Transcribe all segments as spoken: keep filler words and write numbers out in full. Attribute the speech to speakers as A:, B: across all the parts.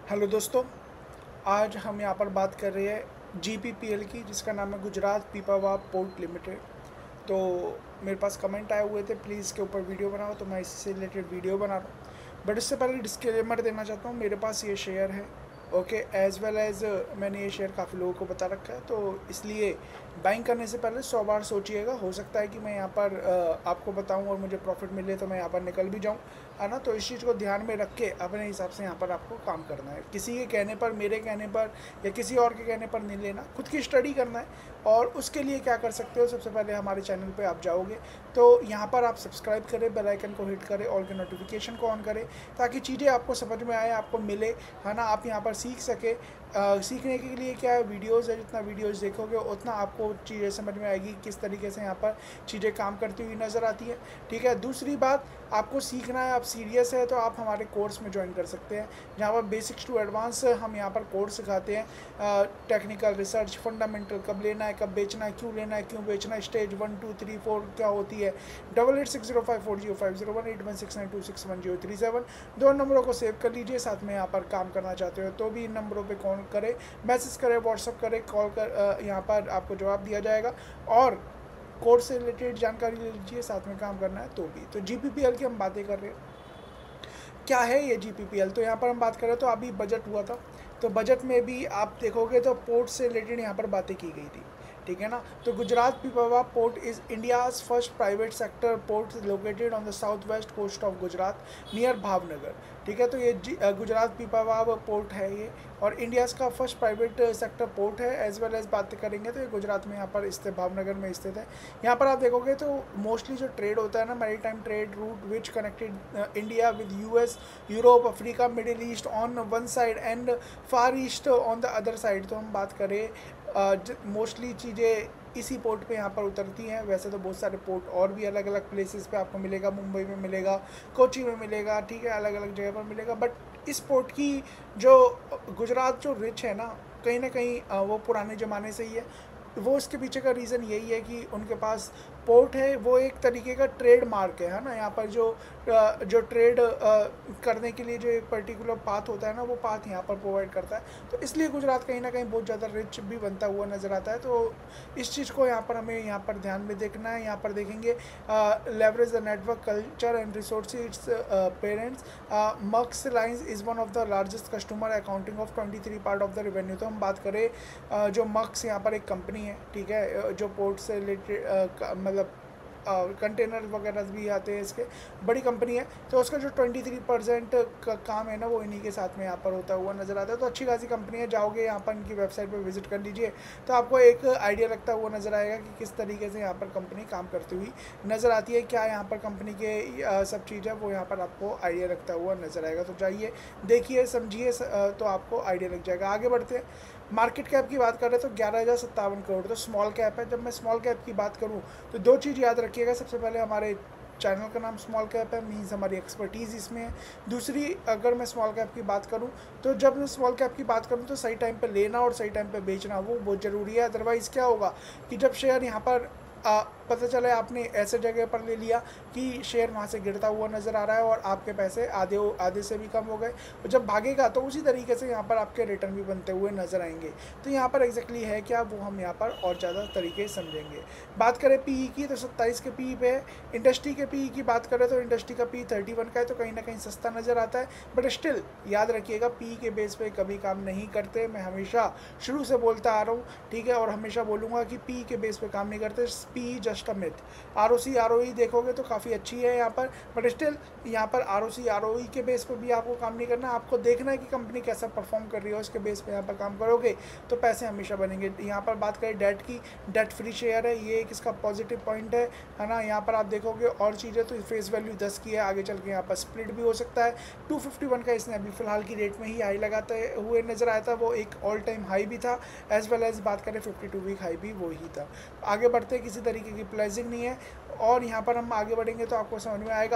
A: Hello दोस्तों, आज हम यहाँ पर बात कर रहे हैं जी पी पी एल की, जिसका नाम है गुजरात पीपावाव पोर्ट लिमिटेड। तो मेरे पास कमेंट आए हुए थे, प्लीज़ इसके ऊपर वीडियो बनाओ, तो मैं इसी से रिलेटेड वीडियो बना रहा हूँ। बट इससे पहले डिस्क्लेमर देना चाहता हूँ, मेरे पास ये शेयर है, ओके, एज वेल एज मैंने ये शेयर काफ़ी लोगों को बता रखा है, तो इसलिए बाइंग करने से पहले सौ बार सोचिएगा। हो सकता है कि मैं यहाँ पर अ, आपको बताऊँ और मुझे प्रॉफिट मिले तो मैं यहाँ पर निकल भी जाऊँ, है ना। तो इस चीज़ को ध्यान में रख के अपने हिसाब से यहाँ पर आपको काम करना है। किसी के कहने पर, मेरे कहने पर या किसी और के कहने पर नहीं लेना, खुद की स्टडी करना है। और उसके लिए क्या कर सकते हो, सबसे पहले हमारे चैनल पे आप जाओगे तो यहाँ पर आप सब्सक्राइब करें, बेल आइकन को हिट करें, ऑल के नोटिफिकेशन को ऑन करें, ताकि चीज़ें आपको समझ में आए, आपको मिले, है ना। आप यहाँ पर सीख सके। अ, सीखने के लिए क्या है, वीडियोज़ है, जितना वीडियोज़ देखोगे उतना आपको चीज़ें समझ में आएगी, किस तरीके से यहाँ पर चीज़ें काम करती हुई नज़र आती है, ठीक है। दूसरी बात, आपको सीखना है, आप सीरियस है तो आप हमारे कोर्स में ज्वाइन कर सकते हैं, जहाँ पर बेसिक्स टू एडवांस हम यहाँ पर कोर्स सिखाते हैं। टेक्निकल, रिसर्च, फंडामेंटल, कब लेना है, कब बेचना है, क्यों लेना है, क्यों बेचना है, stage one two three four क्या होती है। Double eight six zero five four zero five zero one eight one six nine two six one zero three seven दो नंबरों को सेव कर लीजिए। साथ में यहाँ पर काम करना चाहते हो तो भी इन नंबरों पे कॉल करें, मैसेज करें, व्हाट्सअप करें, कॉल कर, यहाँ पर आपको जवाब दिया जाएगा। और कोर्स से रिलेटेड जानकारी ले लीजिए, साथ में काम करना है तो भी। तो जी पी पी एल की हम बातें कर रहे हैं, क्या है ये जी पी पी एल। तो यहाँ पर हम बात करें तो अभी बजट हुआ था, तो बजट में भी आप देखोगे तो पोर्ट से रिलेटेड यहाँ पर बातें की गई थी, ठीक है ना। तो Gujarat Pipavav port is India's first private sector port located on the south west coast of Gujarat near Bhavnagar, ठीक है। तो ये गुजरात पीपावाव पोर्ट है ये, और इंडियाज़ का फर्स्ट प्राइवेट सेक्टर पोर्ट है। एज वेल एज बातें करेंगे तो ये गुजरात में यहाँ पर स्थित, भावनगर में स्थित है। यहाँ पर आप देखोगे तो मोस्टली जो ट्रेड होता है ना, maritime trade route which connected India with U S, Europe, Africa, Middle East on one side and Far East on the other side. तो हम बात करें, मोस्टली चीज़ें इसी पोर्ट पे यहाँ पर उतरती हैं। वैसे तो बहुत सारे पोर्ट और भी अलग अलग प्लेसेस पे आपको मिलेगा, मुंबई में मिलेगा, कोची में मिलेगा, ठीक है, अलग अलग जगह पर मिलेगा। बट इस पोर्ट की जो गुजरात जो रिच है ना, कहीं ना कहीं वो पुराने ज़माने से ही है। वो इसके पीछे का रीज़न यही है कि उनके पास पोर्ट है, वो एक तरीके का ट्रेड मार्क है ना। यहाँ पर जो जो ट्रेड करने के लिए जो एक पर्टिकुलर पाथ होता है ना, वो पाथ यहाँ पर प्रोवाइड करता है। तो इसलिए गुजरात कहीं ना कहीं बहुत ज़्यादा रिच भी बनता हुआ नज़र आता है। तो इस चीज़ को यहाँ पर हमें यहाँ पर ध्यान में देखना है। यहाँ पर देखेंगे leverage the network culture and resource its parents. Maersk lines is one of the largest customer accounting of twenty three part of the revenue. तो हम बात करें, uh, जो मक्स यहाँ पर एक कंपनी है, ठीक है, जो पोर्ट से रिलेटेड मतलब कंटेनर वगैरह भी आते हैं, इसके बड़ी कंपनी है। तो उसका जो ट्वेंटी थ्री परसेंट का काम है ना, वो इन्हीं के साथ में यहाँ पर होता हुआ नज़र आता है। तो अच्छी खासी कंपनी है, जाओगे यहाँ पर इनकी वेबसाइट पर विजिट कर लीजिए तो आपको एक आइडिया लगता हुआ नज़र आएगा कि किस तरीके से यहाँ पर कंपनी काम करती हुई नज़र आती है, क्या यहाँ पर कंपनी के आ, सब चीज़ है वो यहाँ पर आपको आइडिया लगता हुआ नज़र आएगा। तो जाइए, देखिए, समझिए, तो आपको आइडिया लग जाएगा। आगे बढ़ते हैं, मार्केट कैप की बात करें तो ग्यारह हज़ार सत्तावन करोड़, तो स्मॉल कैप है। जब मैं स्मॉल कैप की बात करूं तो दो चीज़ याद रखिएगा। सबसे पहले, हमारे चैनल का नाम स्मॉल कैप है, मीन्स हमारी एक्सपर्टीज़ इसमें है। दूसरी, अगर मैं स्मॉल कैप की बात करूं तो जब मैं स्मॉल कैप की बात करूं तो सही टाइम पे लेना और सही टाइम पे बेचना वो बहुत ज़रूरी है। अदरवाइज़ क्या होगा कि जब शेयर यहाँ पर आ, पता चले आपने ऐसे जगह पर ले लिया कि शेयर वहाँ से गिरता हुआ नज़र आ रहा है और आपके पैसे आधे आधे से भी कम हो गए, और जब भागेगा तो उसी तरीके से यहाँ पर आपके रिटर्न भी बनते हुए नज़र आएंगे। तो यहाँ पर एग्जैक्टली है क्या, वो हम यहाँ पर और ज़्यादा तरीके समझेंगे। बात करें पीई की तो सत्ताईस के पीई पे है। इंडस्ट्री के पीई की बात करें तो इंडस्ट्री का पी थर्टी वन का है, तो कहीं ना कहीं सस्ता नज़र आता है। बट स्टिल याद रखिएगा, पी के बेस पे कभी काम नहीं करते। मैं हमेशा शुरू से बोलता आ रहा हूँ, ठीक है, और हमेशा बोलूँगा कि पी के बेस पे काम नहीं करते। P just a myth. R O C R O E देखोगे तो काफ़ी अच्छी है यहाँ पर, बट स्टिल यहाँ पर are O C R O ई के बेस पे भी आपको काम नहीं करना। आपको देखना है कि कंपनी कैसा परफॉर्म कर रही है, उसके बेस पे यहाँ पर काम करोगे तो पैसे हमेशा बनेंगे। यहाँ पर बात करें डेट की, डेट फ्री शेयर है, ये एक इसका पॉजिटिव पॉइंट है, है ना। यहाँ पर आप देखोगे और चीज़ें तो फेस वैल्यू दस की है, आगे चल के यहाँ पर स्प्लिट भी हो सकता है। टू फिफ्टी वन का इसने अभी फिलहाल की डेट में ही हाई लगाते हुए नजर आया था, वो एक ऑल टाइम हाई भी था। एज वेल एज बात करें फिफ्टी टू वीक हाई भी वो ही था। आगे बढ़ते किसी तरीके की प्लेजिंग नहीं है। और यहाँ पर हम आगे बढ़ेंगे तो आपको समझ में आएगा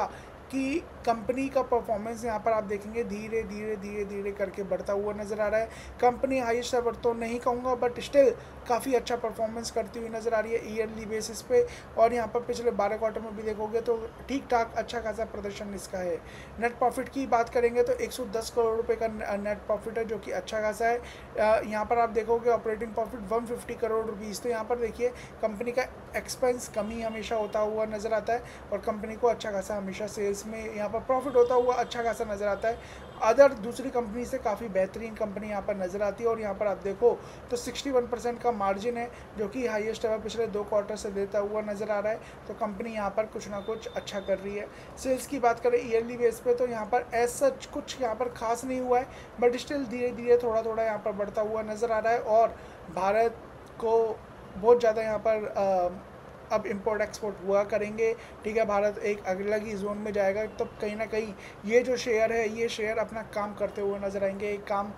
A: कि कंपनी का परफॉर्मेंस यहाँ पर आप देखेंगे धीरे धीरे धीरे धीरे करके बढ़ता हुआ नज़र आ रहा है। कंपनी हाईएस्ट एवर तो नहीं कहूँगा, बट स्टिल काफ़ी अच्छा परफॉर्मेंस करती हुई नज़र आ रही है ईयरली बेसिस पे। और यहाँ पर पिछले बारह क्वार्टर में भी देखोगे तो ठीक ठाक अच्छा खासा प्रदर्शन इसका है। नेट प्रॉफिट की बात करेंगे तो एक सौ दस करोड़ रुपए का नेट प्रॉफिट है, जो कि अच्छा खासा है। यहाँ पर आप देखोगे ऑपरेटिंग प्रॉफिट एक सौ पचास करोड़ रुपीज़। तो यहाँ पर देखिए कंपनी का एक्सपेंस कमी हमेशा होता हुआ नज़र आता है और कंपनी को अच्छा खासा हमेशा सेल्स में यहाँ पर प्रॉफिट होता हुआ अच्छा खासा नज़र आता है। अदर दूसरी कंपनी से काफ़ी बेहतरीन कंपनी यहाँ पर नज़र आती है। और यहाँ पर आप देखो तो इकसठ परसेंट का मार्जिन है, जो कि हाईएस्ट एवर पिछले दो क्वार्टर से देता हुआ नज़र आ रहा है। तो कंपनी यहाँ पर कुछ ना कुछ अच्छा कर रही है। सेल्स की बात करें ईयरली बेस पे तो यहाँ पर एज सच कुछ यहाँ पर खास नहीं हुआ है, बट स्टिल धीरे धीरे थोड़ा थोड़ा यहाँ पर बढ़ता हुआ नज़र आ रहा है। और भारत को बहुत ज़्यादा यहाँ पर आ, अब इंपोर्ट एक्सपोर्ट हुआ करेंगे, ठीक है। भारत एक अलग ही जोन में जाएगा, तब तो कहीं ना कहीं ये जो शेयर है ये शेयर अपना काम करते हुए नज़र आएंगे। एक काम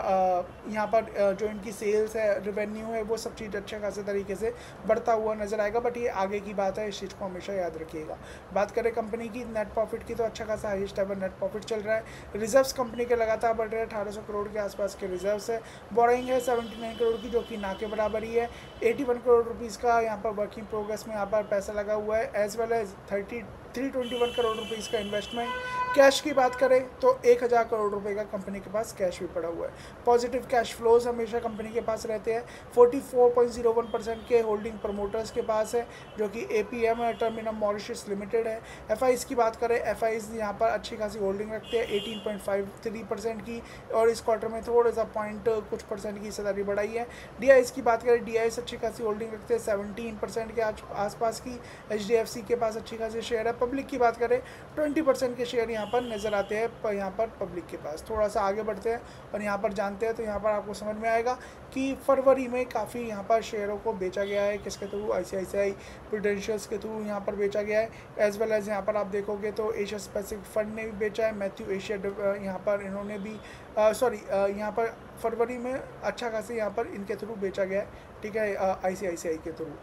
A: यहाँ पर जो इनकी सेल्स है, रेवेन्यू है, वो सब चीज़ अच्छे खासे तरीके से बढ़ता हुआ नज़र आएगा। बट ये आगे की बात है, इस चीज़ को हमेशा याद रखिएगा। बात करें कंपनी की नेट प्रॉफिट की तो अच्छा खासा हाईएस्ट एवर नेट प्रॉफिट चल रहा है। रिजर्व्स कंपनी के लगातार बढ़ रहे हैं, अठारह सौ करोड़ के आसपास के रिजर्व्स है। बोरिंग है उन्यासी करोड़ की, जो कि ना के बराबर ही है। इक्यासी करोड़ रुपीज़ का यहाँ पर वर्किंग प्रोग्रेस में यहाँ पर पैसा लगा हुआ है, as well as thirty three twenty one crore rupees का इन्वेस्टमेंट। कैश की बात करें तो एक हज़ार करोड़ रुपए का कंपनी के पास कैश भी पड़ा हुआ है। पॉजिटिव कैश फ्लोज हमेशा कंपनी के पास रहते हैं। चौवालीस पॉइंट ज़ीरो वन परसेंट के होल्डिंग प्रमोटर्स के पास है, जो कि एपीएम है, टर्मिनम मॉरिशस लिमिटेड है। एफआईज की बात करें, एफआईज यहाँ पर अच्छी खासी होल्डिंग रखते हैं, अठारह पॉइंट पाँच तीन परसेंट की, और इस क्वार्टर में थोड़ा सा पॉइंट कुछ परसेंट की हिस्सेदारी बढ़ाई है। डीआईएस की बात करें, डीआईएस अच्छी खासी होल्डिंग रखते हैं, सत्रह परसेंट के आसपास की। एचडीएफसी के पास अच्छी खासी शेयर है। पब्लिक की बात करें, बीस परसेंट के शेयर यहाँ पर नज़र आते हैं पर यहाँ पर पब्लिक के पास। थोड़ा सा आगे बढ़ते हैं और यहाँ पर जानते हैं, तो यहाँ पर आपको समझ में आएगा कि फरवरी में काफ़ी यहाँ पर शेयरों को बेचा गया है। किसके थ्रू? आईसीआईसीआई प्रूडेंशियल्स के थ्रू यहाँ पर बेचा गया है। एज वेल एज यहाँ पर आप देखोगे तो एशिया पैसिफिक फंड ने भी बेचा है, मैथ्यू एशिया यहाँ पर इन्होंने भी सॉरी यहाँ पर फरवरी में अच्छा खासा यहाँ पर इनके थ्रू बेचा गया है, ठीक है, आईसीआईसीआई के थ्रू।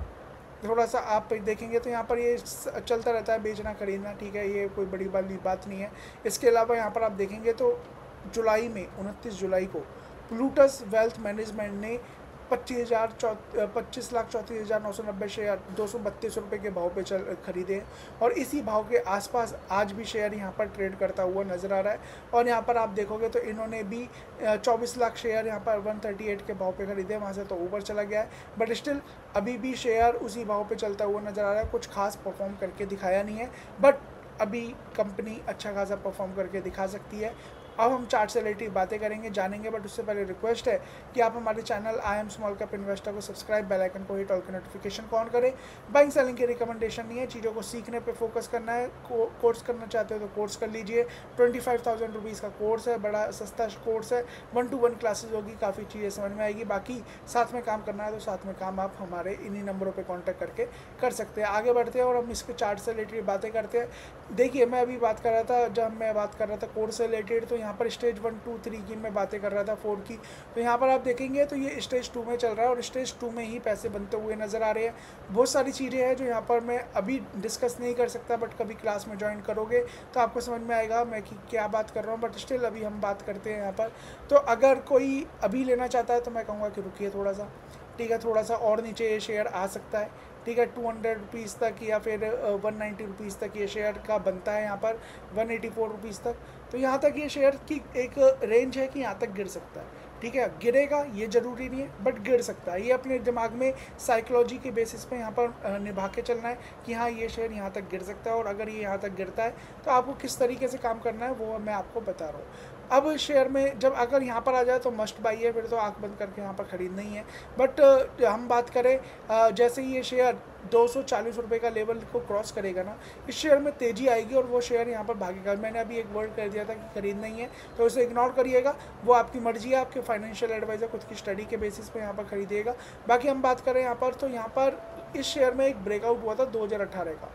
A: थोड़ा सा आप देखेंगे तो यहाँ पर ये चलता रहता है बेचना खरीदना, ठीक है, ये कोई बड़ी वाली बात नहीं है। इसके अलावा यहाँ पर आप देखेंगे तो जुलाई में उनतीस जुलाई को प्लूटस वेल्थ मैनेजमेंट ने पच्चीस हज़ार चौ पच्चीस लाख चौंतीस हज़ार नौ सौ नब्बे शेयर दो सौ बत्तीस रुपये के भाव पे चल खरीदे, और इसी भाव के आसपास आज भी शेयर यहाँ पर ट्रेड करता हुआ नज़र आ रहा है। और यहाँ पर आप देखोगे तो इन्होंने भी चौबीस लाख शेयर यहाँ पर एक सौ अड़तीस के भाव पे खरीदे, वहाँ से तो ऊपर चला गया है, बट स्टिल अभी भी शेयर उसी भाव पे चलता हुआ नज़र आ रहा है। कुछ खास परफॉर्म करके दिखाया नहीं है, बट अभी कंपनी अच्छा खासा परफॉर्म करके दिखा सकती है। अब हम चार्ट से रिलेटेड बातें करेंगे, जानेंगे, बट उससे पहले रिक्वेस्ट है कि आप हमारे channel I am small cap investor को सब्सक्राइब, बेल आइकन को हिट, ऑल की नोटिफिकेशन को ऑन करें। बाइंग सेलिंग की रिकमेंडेशन नहीं है, चीज़ों को सीखने पे फोकस करना है। को, कोर्स करना चाहते हो तो कोर्स कर लीजिए। ट्वेंटी फाइव थाउजेंड रुपीज़ का कोर्स है, बड़ा सस्ता कोर्स है, वन टू वन क्लासेज होगी, काफ़ी चीज़ें समझ में आएगी। बाकी साथ में काम करना है तो साथ में काम आप हमारे इन्हीं नंबरों पर कॉन्टैक्ट करके कर सकते हैं। आगे बढ़ते हैं और हम इसके चार्ट से रिलेटेड बातें करते हैं। देखिए, मैं अभी बात कर रहा था, जब मैं बात कर रहा था कोर्स से रिलेटेड, तो यहाँ पर स्टेज वन टू थ्री की मैं बातें कर रहा था, फोर की, तो यहाँ पर आप देखेंगे तो ये स्टेज टू में चल रहा है और स्टेज टू में ही पैसे बनते हुए नज़र आ रहे हैं। बहुत सारी चीज़ें हैं जो यहाँ पर मैं अभी डिस्कस नहीं कर सकता, बट कभी क्लास में ज्वाइन करोगे तो आपको समझ में आएगा मैं कि क्या बात कर रहा हूँ। बट स्टिल अभी हम बात करते हैं यहाँ पर। तो अगर कोई अभी लेना चाहता है तो मैं कहूँगा कि रुकिए थोड़ा सा, ठीक है, थोड़ा सा और नीचे ये शेयर आ सकता है, ठीक है, टू हंड्रेड रुपीज़ तक या फिर वन नाइन्टी रुपीज़ तक ये शेयर का बनता है, यहाँ पर वन एटी फोर रुपीज़ तक। तो यहाँ तक ये शेयर की एक रेंज है कि यहाँ तक गिर सकता है, ठीक है, गिरेगा ये ज़रूरी नहीं है, बट गिर सकता है। ये अपने दिमाग में साइकोलॉजी के बेसिस पे यहाँ पर निभा के चलना है कि हाँ ये शेयर यहाँ तक गिर सकता है, और अगर ये यहाँ तक गिरता है तो आपको किस तरीके से काम करना है वो मैं आपको बता रहा हूँ। अब शेयर में जब अगर यहाँ पर आ जाए तो मस्ट बाई है, फिर तो आँख बंद करके यहाँ पर ख़रीदना ही है। बट हम बात करें जैसे ही ये शेयर दो सौ चालीस रुपये का लेवल को क्रॉस करेगा ना, इस शेयर में तेज़ी आएगी और वो शेयर यहाँ पर भागेगा। मैंने अभी एक वर्ड कर दिया था कि खरीदना ही है, तो उसे इग्नोर करिएगा, वो आपकी मर्जी है, आपके फाइनेंशियल एडवाइज़र खुद की स्टडी के बेसिस पे यहाँ पर खरीदिएगा। बाकी हम बात करें यहाँ पर, तो यहाँ पर इस शेयर में एक ब्रेकआउट हुआ था दो हज़ार अठारह का,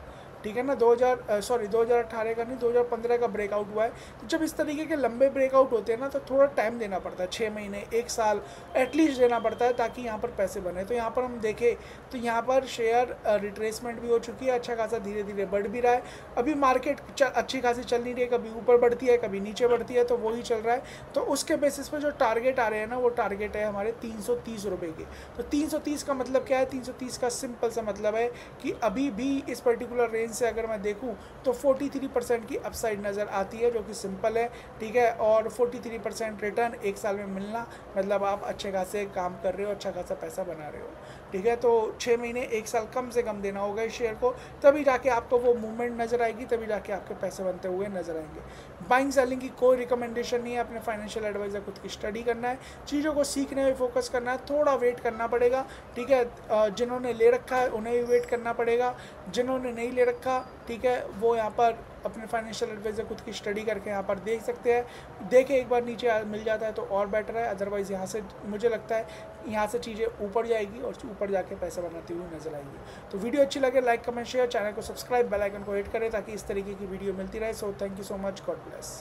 A: ठीक है ना। दो हज़ार सॉरी दो हज़ार अठारह का नहीं, दो हज़ार पंद्रह का ब्रेकआउट हुआ है। तो जब इस तरीके के लंबे ब्रेकआउट होते हैं ना तो थोड़ा टाइम देना पड़ता है, छः महीने एक साल एटलीस्ट देना पड़ता है ताकि यहाँ पर पैसे बने। तो यहाँ पर हम देखें तो यहाँ पर शेयर रिट्रेसमेंट भी हो चुकी है, अच्छा खासा धीरे धीरे बढ़ भी रहा है। अभी मार्केट अच्छी खासी चल नहीं रही है, कभी ऊपर बढ़ती है कभी नीचे बढ़ती है, तो वही चल रहा है। तो उसके बेसिस पर जो टारगेट आ रहे हैं ना वो टारगेट है हमारे तीन सौ तीस रुपये के। तो तीन सौ तीस का मतलब क्या है, तीन सौ तीस का सिंपल सा मतलब है कि अभी भी इस पर्टिकुलर रेंज से अगर मैं देखूं तो तैंतालीस परसेंट की अपसाइड नज़र आती है, जो कि सिंपल है, ठीक है। और तैंतालीस परसेंट रिटर्न एक साल में मिलना मतलब आप अच्छे खासे काम कर रहे हो, अच्छा खासा पैसा बना रहे हो, ठीक है। तो छः महीने एक साल कम से कम देना होगा इस शेयर को, तभी जाके आपको वो मूवमेंट नज़र आएगी, तभी जाके आपके पैसे बनते हुए नजर आएंगे। बाइंग सेलिंग की कोई रिकमेंडेशन नहीं है, अपने फाइनेंशियल एडवाइजर खुद की स्टडी करना है, चीज़ों को सीखने में फोकस करना है, थोड़ा वेट करना पड़ेगा, ठीक है। जिन्होंने ले रखा है उन्हें भी वेट करना पड़ेगा, जिन्होंने नहीं ले रखा, ठीक है, वो यहाँ पर अपने फाइनेंशियल एडवाइजर खुद की स्टडी करके यहाँ पर देख सकते हैं। देखे एक बार नीचे मिल जाता है तो और बेटर है, अदरवाइज़ यहाँ से मुझे लगता है यहाँ से चीज़ें ऊपर जाएगी और ऊपर जाके पैसा बनाती हुई नजर आएगी। तो वीडियो अच्छी लगे लाइक कमेंट शेयर, चैनल को सब्सक्राइब, बेल आइकन को हिट करें ताकि इस तरीके की वीडियो मिलती रहे। So thank you so much, God bless.